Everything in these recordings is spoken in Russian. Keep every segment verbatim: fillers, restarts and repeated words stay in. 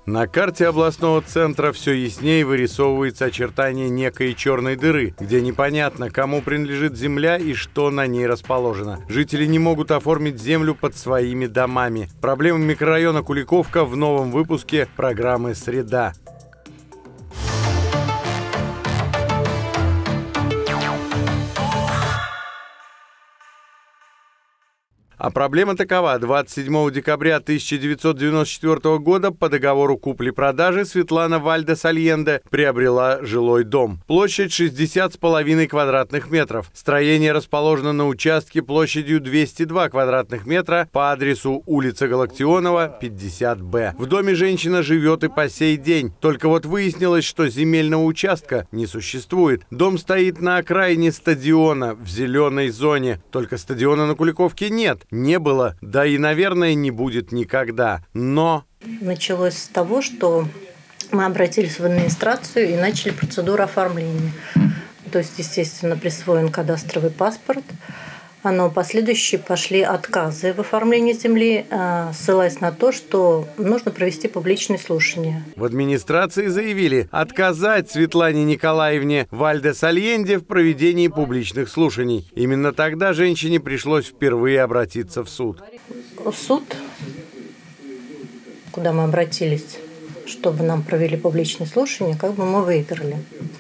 На карте областного центра все яснее вырисовывается очертание некой черной дыры, где непонятно, кому принадлежит земля и что на ней расположено. Жители не могут оформить землю под своими домами. Проблемы микрорайона Куликовка в новом выпуске программы «Среда». А проблема такова. двадцать седьмого декабря тысяча девятьсот девяносто четвёртого года по договору купли-продажи Светлана Вальдес-Альенде приобрела жилой дом. Площадь шестьдесят с половиной квадратных метров. Строение расположено на участке площадью двести два квадратных метра по адресу улица Галактионова, пятьдесят Б. В доме женщина живет и по сей день. Только вот выяснилось, что земельного участка не существует. Дом стоит на окраине стадиона в зеленой зоне. Только стадиона на Куликовке нет. Не было, да и, наверное, не будет никогда. Но... Началось с того, что мы обратились в администрацию и начали процедуру оформления. То есть, естественно, присвоен кадастровый паспорт. Но последующие пошли отказы в оформлении земли, ссылаясь на то, что нужно провести публичные слушания. В администрации заявили отказать Светлане Николаевне Вальдес-Альенде в проведении публичных слушаний. Именно тогда женщине пришлось впервые обратиться в суд. Суд, куда мы обратились, чтобы нам провели публичные слушания, как бы мы выиграли.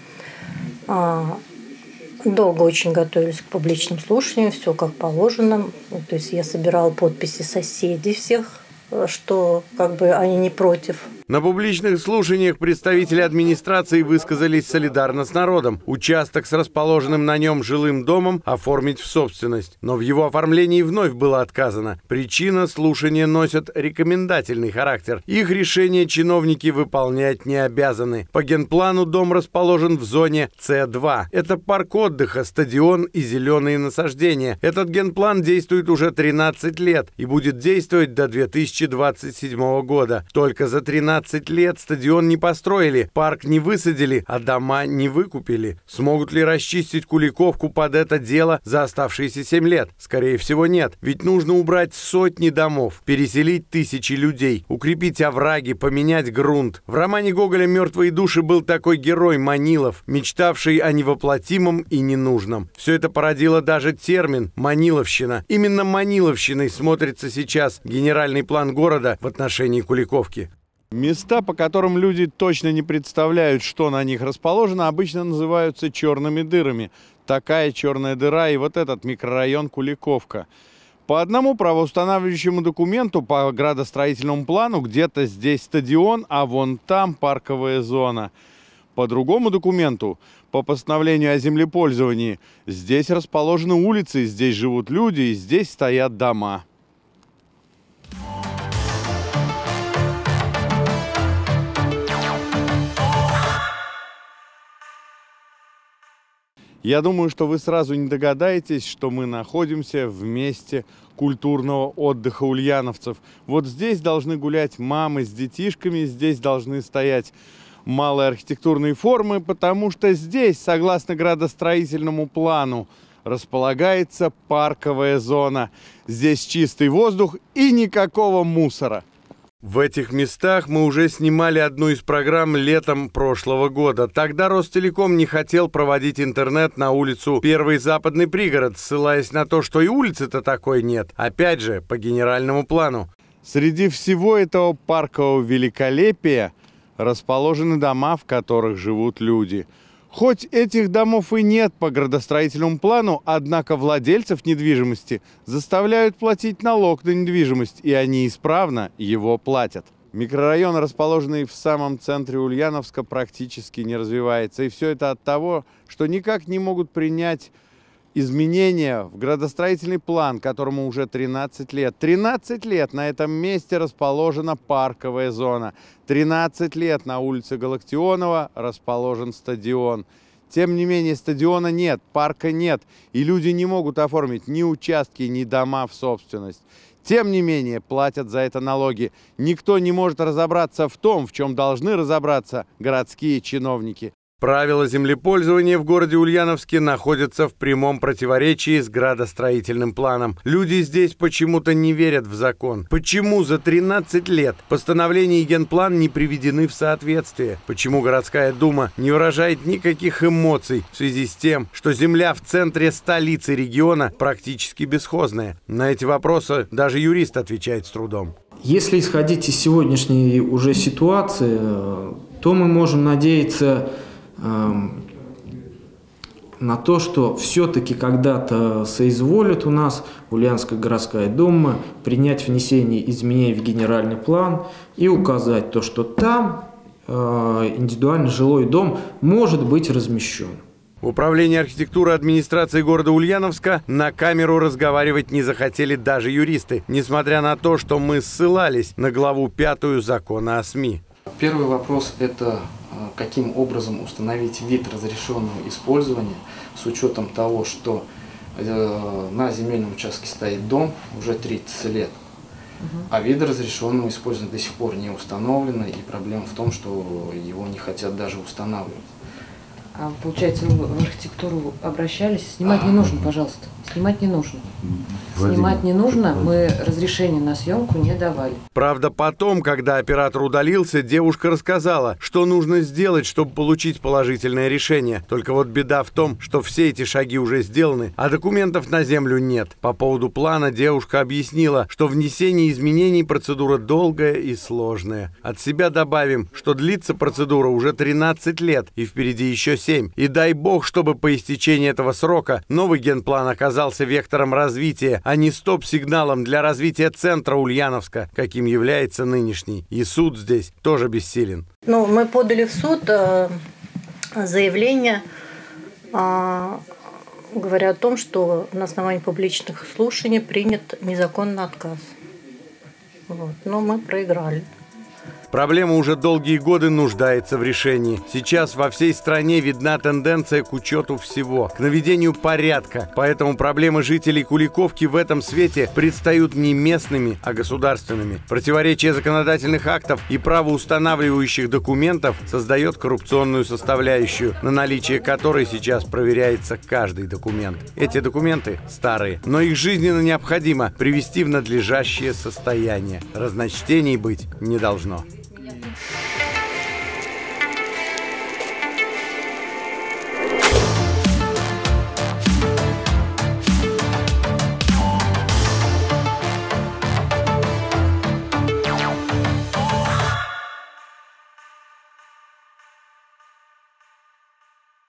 Долго очень готовились к публичным слушаниям, все как положено. То есть я собирала подписи соседей всех, что как бы они не против. На публичных слушаниях представители администрации высказались солидарно с народом. Участок с расположенным на нем жилым домом оформить в собственность. Но в его оформлении вновь было отказано. Причина: слушания носят рекомендательный характер. Их решения чиновники выполнять не обязаны. По генплану дом расположен в зоне С два. Это парк отдыха, стадион и зеленые насаждения. Этот генплан действует уже тринадцать лет и будет действовать до две тысячи двадцать седьмого года. Только за тринадцать лет стадион не построили, парк не высадили, а дома не выкупили. Смогут ли расчистить Куликовку под это дело за оставшиеся семь лет? Скорее всего, нет. Ведь нужно убрать сотни домов, переселить тысячи людей, укрепить овраги, поменять грунт. В романе Гоголя «Мертвые души» был такой герой Манилов, мечтавший о невоплотимом и ненужном. Все это породило даже термин «маниловщина». Именно маниловщиной смотрится сейчас генеральный план города в отношении Куликовки. Места, по которым люди точно не представляют, что на них расположено, обычно называются черными дырами. Такая черная дыра и вот этот микрорайон Куликовка. По одному правоустанавливающему документу, по градостроительному плану, где-то здесь стадион, а вон там парковая зона. По другому документу, по постановлению о землепользовании, здесь расположены улицы, здесь живут люди и здесь стоят дома. Я думаю, что вы сразу не догадаетесь, что мы находимся в месте культурного отдыха ульяновцев. Вот здесь должны гулять мамы с детишками, здесь должны стоять малые архитектурные формы, потому что здесь, согласно градостроительному плану, располагается парковая зона. Здесь чистый воздух и никакого мусора. В этих местах мы уже снимали одну из программ летом прошлого года. Тогда Ростелеком не хотел проводить интернет на улицу Первый Западный пригород, ссылаясь на то, что и улицы-то такой нет. Опять же, по генеральному плану. Среди всего этого паркового великолепия расположены дома, в которых живут люди. Хоть этих домов и нет по градостроительному плану, однако владельцев недвижимости заставляют платить налог на недвижимость, и они исправно его платят. Микрорайон, расположенный в самом центре Ульяновска, практически не развивается. И все это от того, что никак не могут принять изменения в градостроительный план, которому уже тринадцать лет. тринадцать лет на этом месте расположена парковая зона. тринадцать лет на улице Галактионова расположен стадион. Тем не менее, стадиона нет, парка нет, и люди не могут оформить ни участки, ни дома в собственность. Тем не менее, платят за это налоги. Никто не может разобраться в том, в чем должны разобраться городские чиновники. Правила землепользования в городе Ульяновске находятся в прямом противоречии с градостроительным планом. Люди здесь почему-то не верят в закон. Почему за тринадцать лет постановление и генплан не приведены в соответствие? Почему городская дума не выражает никаких эмоций в связи с тем, что земля в центре столицы региона практически бесхозная? На эти вопросы даже юрист отвечает с трудом. Если исходить из сегодняшней уже ситуации, то мы можем надеяться э, на то, что все-таки когда-то соизволит у нас Ульяновская городская дума принять внесение изменений в генеральный план и указать то, что там э, индивидуальный жилой дом может быть размещен. В управлении архитектуры администрации города Ульяновска на камеру разговаривать не захотели даже юристы, несмотря на то, что мы ссылались на главу пятую закона о СМИ. Первый вопрос – это каким образом установить вид разрешенного использования с учетом того, что на земельном участке стоит дом уже тридцать лет, а вид разрешенного использования до сих пор не установлено, и проблема в том, что его не хотят даже устанавливать. А получается, вы в архитектуру обращались? Снимать не нужно, пожалуйста. Снимать не нужно. Снимать не нужно, мы разрешение на съемку не давали. Правда, потом, когда оператор удалился, девушка рассказала, что нужно сделать, чтобы получить положительное решение. Только вот беда в том, что все эти шаги уже сделаны, а документов на землю нет. По поводу плана девушка объяснила, что внесение изменений процедура долгая и сложная. От себя добавим, что длится процедура уже тринадцать лет, и впереди еще семь. И дай бог, чтобы по истечении этого срока новый генплан оказался вектором развития, а не стоп-сигналом для развития центра Ульяновска, каким является нынешний. И суд здесь тоже бессилен. Ну, мы подали в суд э, заявление, э, говоря о том, что на основании публичных слушаний принят незаконный отказ. Вот. Но мы проиграли. Проблема уже долгие годы нуждается в решении. Сейчас во всей стране видна тенденция к учету всего, к наведению порядка. Поэтому проблемы жителей Куликовки в этом свете предстают не местными, а государственными. Противоречие законодательных актов и правоустанавливающих документов создает коррупционную составляющую, на наличие которой сейчас проверяется каждый документ. Эти документы старые, но их жизненно необходимо привести в надлежащее состояние. Разночтений быть не должно.